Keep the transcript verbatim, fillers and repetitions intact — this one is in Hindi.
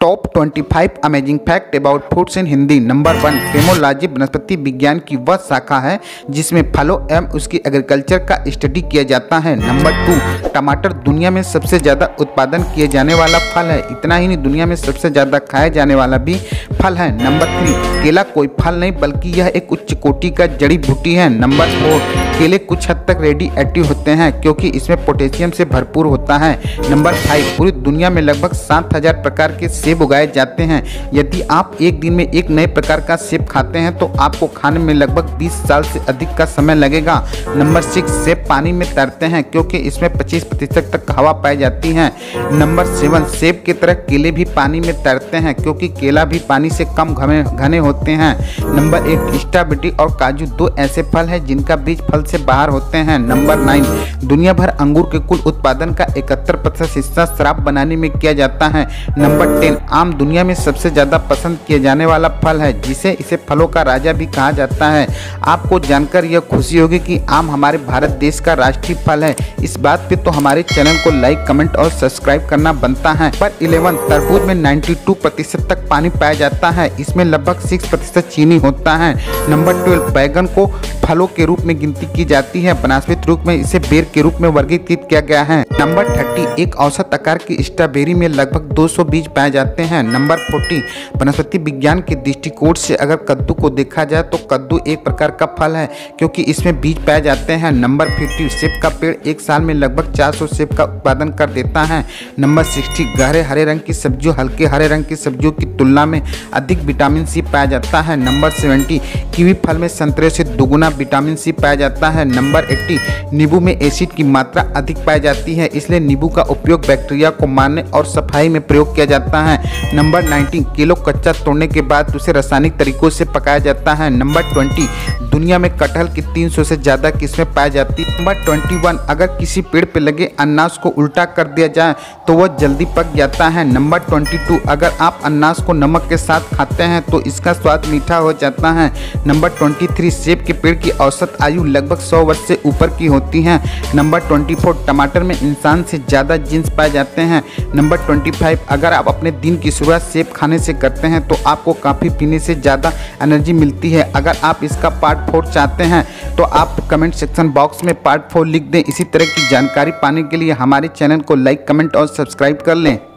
टॉप पच्चीस amazing fact about foods in Hindi. Number one, pomology वनस्पति विज्ञान की वह शाखा है जिसमें फलों एवं उसकी एग्रीकल्चर का स्टडी किया जाता है। नंबर टू, टमाटर दुनिया में सबसे ज़्यादा उत्पादन किए जाने वाला फल है। इतना ही नहीं, दुनिया में सबसे ज़्यादा खाया जाने वाला भी फल है। नंबर थ्री, केला कोई फल नहीं बल्कि यह एक उच्च कोटि का जड़ी बूटी है। नंबर फोर, केले कुछ हद तक रेडी एक्टिव होते हैं क्योंकि इसमें पोटेशियम से भरपूर होता है। नंबर फाइव, पूरी दुनिया में लगभग सात हजार प्रकार के सेब उगाए जाते हैं। यदि आप एक दिन में एक नए प्रकार का सेब खाते हैं तो आपको खाने में लगभग बीस साल से अधिक का समय लगेगा। नंबर सिक्स, सेब पानी में तैरते हैं क्योंकि इसमें पच्चीस प्रतिशत तक हवा पाई जाती है। नंबर सेवन, सेब की तरह केले भी पानी में तैरते हैं क्योंकि केला भी पानी से कम घने घने होते हैं। नंबर एट, स्ट्रॉबेरी और काजू दो ऐसे फल हैं जिनका बीज फल से बाहर होते हैं। नंबर नाइन, दुनिया भर अंगूर के कुल उत्पादन का इकहत्तर प्रतिशत हिस्सा शराब बनाने में किया जाता है। नंबर टेन, आम दुनिया में सबसे ज्यादा पसंद किया जाने वाला फल है जिसे इसे फलों का राजा भी कहा जाता है। आपको जानकर यह खुशी होगी कि आम हमारे भारत देश का राष्ट्रीय फल है। इस बात पे तो हमारे चैनल को लाइक, कमेंट और सब्सक्राइब करना बनता है। पर इलेवन, तरबूज में बानवे प्रतिशत तक पानी पाया जाता है। इसमें लगभग छह प्रतिशत चीनी होता है। नंबर ट्वेल्व, बैगन को फलों के रूप में गिनती की जाती है। वनस्पति रूप में इसे बेर के रूप में वर्गीकृत किया गया है। नंबर तीस, एक औसत आकार की स्ट्रॉबेरी में लगभग दो सौ बीज पाए जाते हैं। नंबर चालीस, वनस्पति विज्ञान के दृष्टिकोण से अगर कद्दू को देखा जाए तो कद्दू एक प्रकार का फल है क्योंकि इसमें बीज पाए जाते हैं। नंबर पचास, सेब का पेड़ एक साल में लगभग चार सौ सेब का उत्पादन कर देता है। नंबर साठ, गहरे हरे रंग की सब्जियों हल्के हरे रंग की सब्जियों की तुलना में अधिक विटामिन सी पाया जाता है। नंबर सत्तर, कीवी फल में संतरे से दोगुना विटामिन सी पाया जाता है। नंबर अस्सी, नींबू में एसिड की मात्रा अधिक पाई जाती है इसलिए नींबू का उपयोग बैक्टीरिया को मारने और सफाई में प्रयोग किया जाता है। नंबर उन्नीस, केलों कच्चा तोड़ने के बाद उसे रासायनिक तरीकों से पकाया जाता है। नंबर बीस, दुनिया में कटहल की तीन सौ से ज्यादा किस्में पाई जाती है। नंबर इक्कीस, अगर किसी पेड़ पर लगे अनाज को उल्टा कर दिया जाए तो वह जल्दी पक जाता है। नंबर बाईस, अगर आप अनाज को नमक के साथ खाते हैं तो इसका स्वाद मीठा हो जाता है। नंबर तेईस, सेब के पेड़ की औसत आयु लगभग सौ वर्ष से ऊपर की होती है। नंबर चौबीस, टमाटर में इंसान से ज़्यादा जीन्स पाए जाते हैं। नंबर पच्चीस, अगर आप अपने दिन की शुरुआत सेब खाने से करते हैं तो आपको कॉफ़ी पीने से ज़्यादा एनर्जी मिलती है। अगर आप इसका पार्ट फोर चाहते हैं तो आप कमेंट सेक्शन बॉक्स में पार्ट फोर लिख दें। इसी तरह की जानकारी पाने के लिए हमारे चैनल को लाइक, कमेंट और सब्सक्राइब कर लें।